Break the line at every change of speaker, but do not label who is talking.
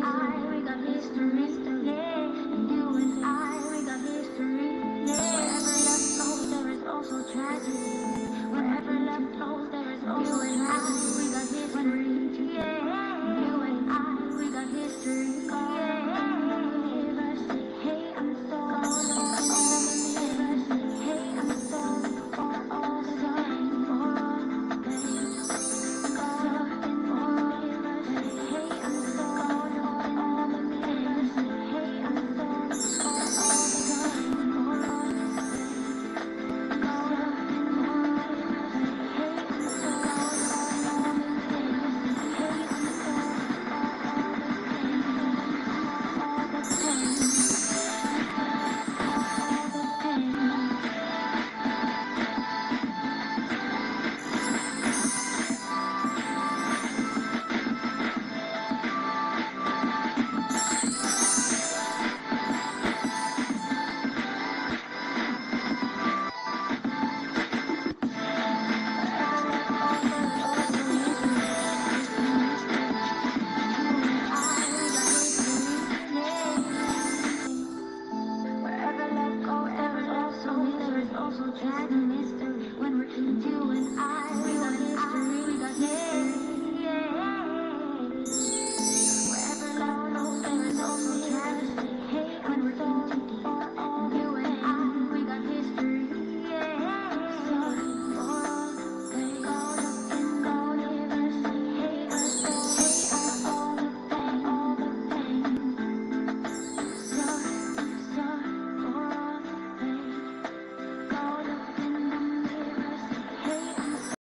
I, we got history, yeah. And you and I, we got history, yeah. Wherever love flows, there is also tragedy. Wherever love flows, there is also tragedy. We got history.